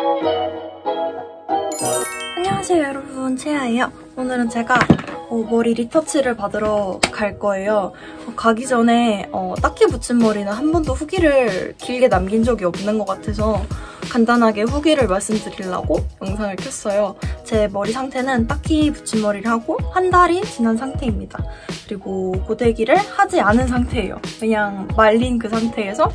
안녕하세요 여러분, 채아예요. 오늘은 제가 머리 리터치를 받으러 갈 거예요. 가기 전에 딱히 붙인 머리는 한 번도 후기를 길게 남긴 적이 없는 것 같아서 간단하게 후기를 말씀드리려고 영상을 켰어요. 제 머리 상태는 딱히 붙인 머리를 하고 한 달이 지난 상태입니다. 그리고 고데기를 하지 않은 상태예요. 그냥 말린 그 상태에서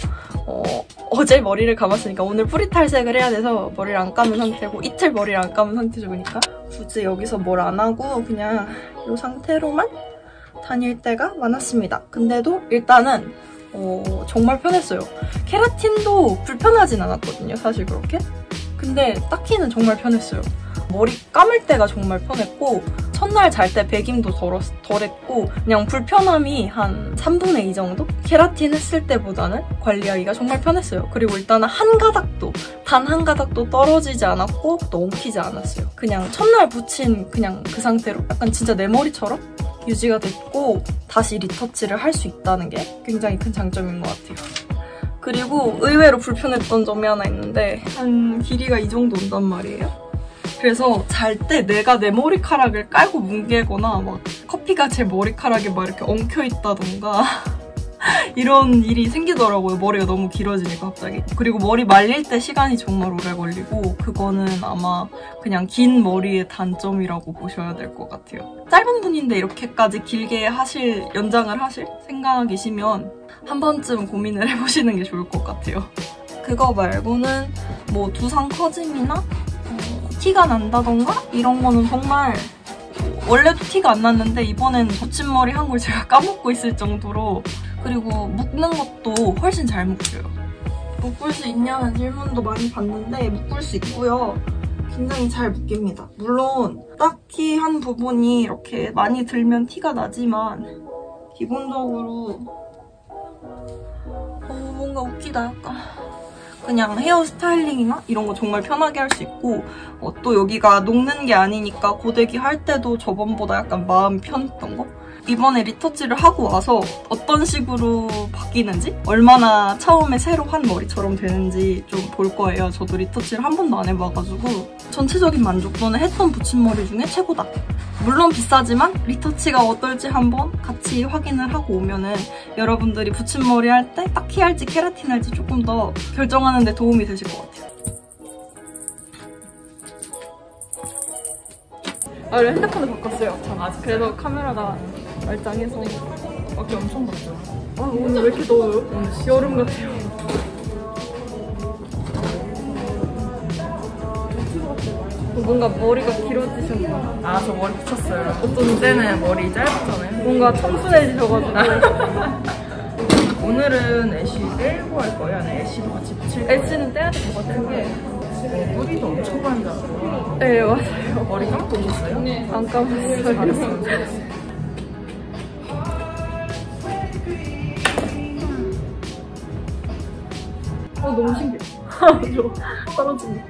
어제 머리를 감았으니까 오늘 뿌리 탈색을 해야 돼서 머리를 안 감은 상태고 이틀 머리를 안 감은 상태죠. 그러니까 굳이 여기서 뭘 안 하고 그냥 이 상태로만 다닐 때가 많았습니다. 근데도 일단은 정말 편했어요. 케라틴도 불편하진 않았거든요, 사실 그렇게. 근데 딱히는 정말 편했어요. 머리 감을 때가 정말 편했고 첫날 잘 때 배김도 덜했고 그냥 불편함이 한 3분의 2 정도? 케라틴 했을 때보다는 관리하기가 정말 편했어요. 그리고 일단은 단 한 가닥도 떨어지지 않았고 또 엉키지 않았어요. 그냥 첫날 붙인 그냥 그 상태로 약간 진짜 내 머리처럼 유지가 됐고 다시 리터치를 할 수 있다는 게 굉장히 큰 장점인 것 같아요. 그리고 의외로 불편했던 점이 하나 있는데 한 길이가 이 정도 온단 말이에요. 그래서 잘 때 내가 내 머리카락을 깔고 뭉개거나 막 커피가 제 머리카락에 막 이렇게 엉켜있다던가 이런 일이 생기더라고요. 머리가 너무 길어지니까 갑자기. 그리고 머리 말릴 때 시간이 정말 오래 걸리고 그거는 아마 그냥 긴 머리의 단점이라고 보셔야 될 것 같아요. 짧은 분인데 이렇게까지 길게 연장을 하실 생각이시면 한 번쯤 고민을 해보시는 게 좋을 것 같아요. 그거 말고는 뭐 두상 커짐이나 티가 난다던가 이런 거는 정말 원래도 티가 안 났는데 이번엔 젖힌머리 한 걸 제가 까먹고 있을 정도로. 그리고 묶는 것도 훨씬 잘 묶여요. 묶을 수 있냐는 질문도 많이 받는데 묶을 수 있고요. 굉장히 잘 묶입니다. 물론 딱히 한 부분이 이렇게 많이 들면 티가 나지만 기본적으로 뭔가 웃기다 약간. 그냥 헤어 스타일링이나 이런 거 정말 편하게 할 수 있고 또 여기가 녹는 게 아니니까 고데기 할 때도 저번보다 약간 마음이 편했던 거? 이번에 리터치를 하고 와서 어떤 식으로 바뀌는지 얼마나 처음에 새로 한 머리처럼 되는지 좀 볼 거예요. 저도 리터치를 한 번도 안 해봐가지고 전체적인 만족도는 했던 붙임머리 중에 최고다. 물론 비싸지만 리터치가 어떨지 한번 같이 확인을 하고 오면은 여러분들이 붙임머리 할 때 딱히 할지 케라틴 할지 조금 더 결정하는 데 도움이 되실 것 같아요. 원래 핸드폰을 바꿨어요. 참. 그래서 카메라가 말짱해서 밖에 엄청 덥죠. 오늘 왜 이렇게 더워요? 오늘 여름 같아요. 뭔가 머리가 길어지셨나? 저 머리 붙였어요. 어떤 때는 머리 짧았잖아요. 뭔가 청순해지셔가지고. 오늘은 애쉬 떼고 할 거예요? 아니면 애쉬도 같이 붙일까요? 애쉬는 떼야 될 것 같은 게 뿌리도 엄청 많이 나고. 네, 맞아요. 머리 감고 오셨어요? 네. 안 감았어요. 잘했어요. 너무 신기해. 저 떨어진다.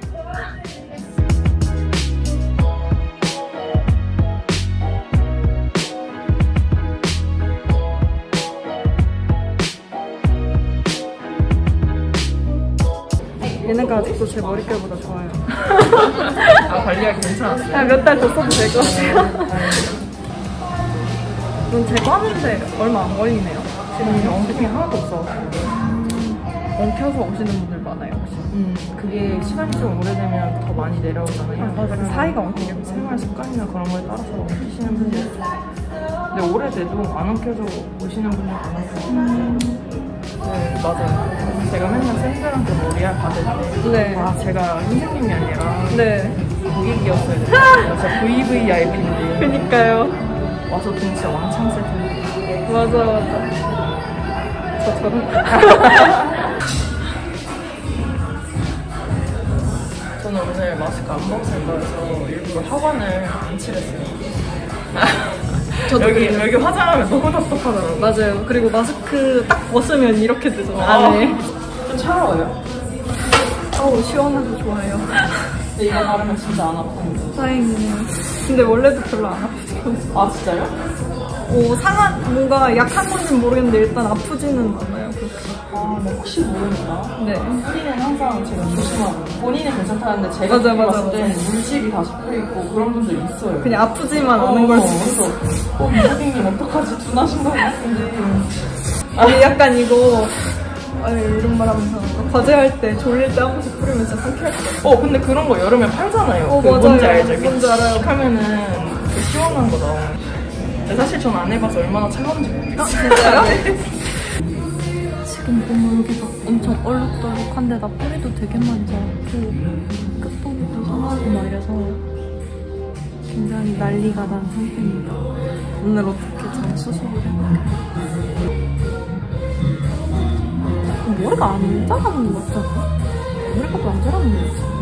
얘네가 아직도 제 머릿결보다 좋아요. 관리하기 괜찮았어요? 그냥 몇 달 더 써도 될 것 같아요. 이건 제거하는데 얼마 안 걸리네요. 지금 엉킴이 하나도 없어. 엉켜서 오시는 분들 많아요, 혹시? 그게 시간이 좀 오래되면 더 많이 내려오잖아요. 맞아. 그 사이가 엉키겠죠. 생활 습관이나 그런 거에 따라서 엉키시는 분들이 있어요. 근데 오래돼도 안 엉켜서 오시는 분들 많아요. 네, 맞아요. 제가 맨날 쌤들한테 머리알 받을 때 네. 제가 선생님이 아니라 네. 고객이었어야 돼요. 진짜 VVIP인데 그니까요. 와서 돈 진짜 왕창 쓸 텐데. 맞아. 저처럼. 저는 오늘 마스크 안 벗을까 해서 일부러 하관을 안 칠했어요. 여기 화장하면 너무 답답하더라고요. 맞아요. 그리고 마스크 딱 벗으면 이렇게 되잖아요. 안에. 좀 차가워요. 시원해서 좋아요. 근데 이거 바르면 진짜 안 아프거든요. 다행이네요. 근데 원래도 별로 안 아프죠. 진짜요? 뭔가 약한 건지는 모르겠는데 일단 아프지는 않아요. 그 뭐 혹시 모르니까. 네. 뿌리는 항상 제가 조심하고 본인은 괜찮다는데 제가 봤을 때 물질이 다시 뿌리고 그런 분들 있어요. 그냥 아프지만 않은 걸 수도 있어. 무국님 어떡하지? 둔하신 거 같은데. 아니 약간 이거 이런 말 하면서 과제할 때 졸릴 때 한 번씩 뿌리면 진짜 상쾌할 것 같아. 근데 그런 거 여름에 팔잖아요. 맞아요. 뭔지 알죠? 뭔지 알아요. 하면은 그 시원한 거 나오는. 사실 전 안 해봐서 얼마나 차가운지 모르겠어요. 진짜요? 네. 지금 보면 여기 막 엄청 얼룩덜룩한데 나 뿌리도 되게 많이 자랐고 끝부분도 상하고 막 이래서 굉장히 난리가 난 상태입니다. 오늘 어떻게 잘 수습을 해볼게요. 머리가 안 자라는 것 같잖아? 머리가 또 안 자라는 것 같은데?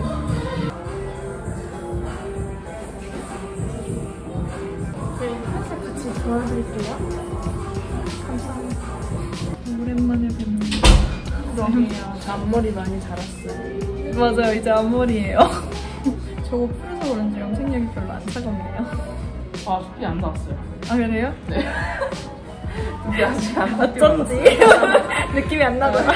같이 도와드릴게요. 감사합니다. 오랜만에 뵙는 그럼요. 저 앞머리 많이 자랐어요. 맞아요. 이제 앞머리예요. 저거 풀어서 그런지 염색력이 별로 안 차갑네요. 아, 숙기 안 나왔어요. 아 그래요? 네. 숙기 아직 안 나왔어요. 어쩐지 느낌이 안 나더라.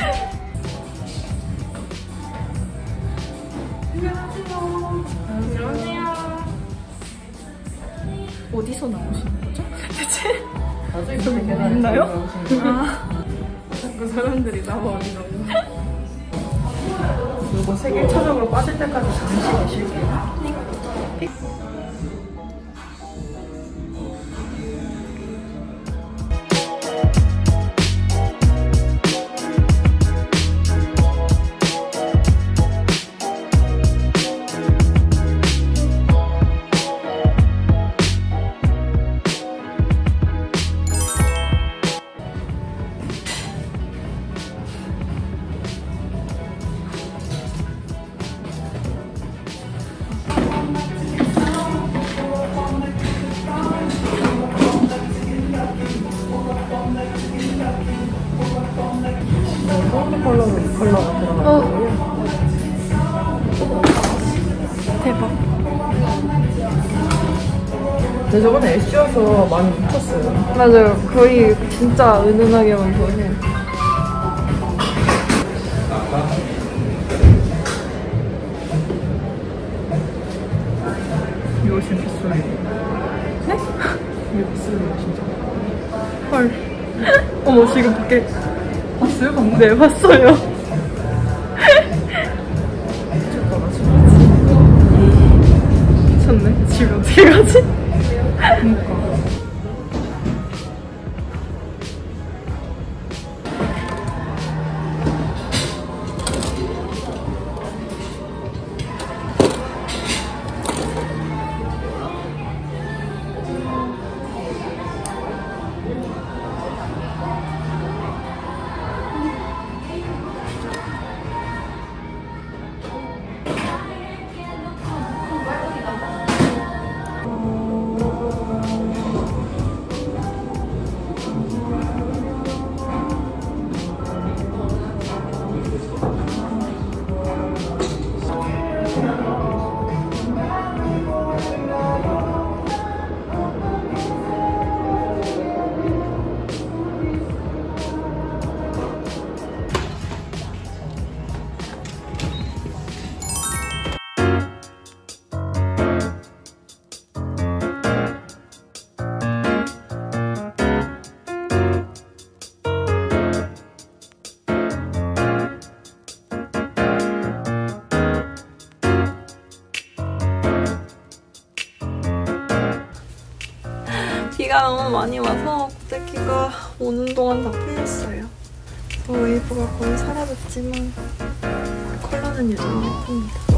안녕하세요. 어디서 나오시는 거죠? 대체? 나중에 저기 계단에 있나요? 아. 자꾸 사람들이 나와 어디가 이거 세계 1차적으로 빠질 때까지 잠시 계실게요. 컬러가 들어가요. 대박. 근데 저번에 애쉬여서 많이 묻혔어요. 맞아요. 거의 진짜 은은하게만 보여요. 이거 진짜 빗소리. 네? 이거 빗소리가 진짜. 헐. 어머 지금 밖에 봤어요? 방금? 네 봤어요. 미쳤다, 지금. 미쳤네. 집에 어떻게 가지? 그니까. 비가 너무 많이 와서 고데기가 오는 동안 다 풀렸어요. 웨이브가 거의 사라졌지만 컬러는 여전히 예쁩니다.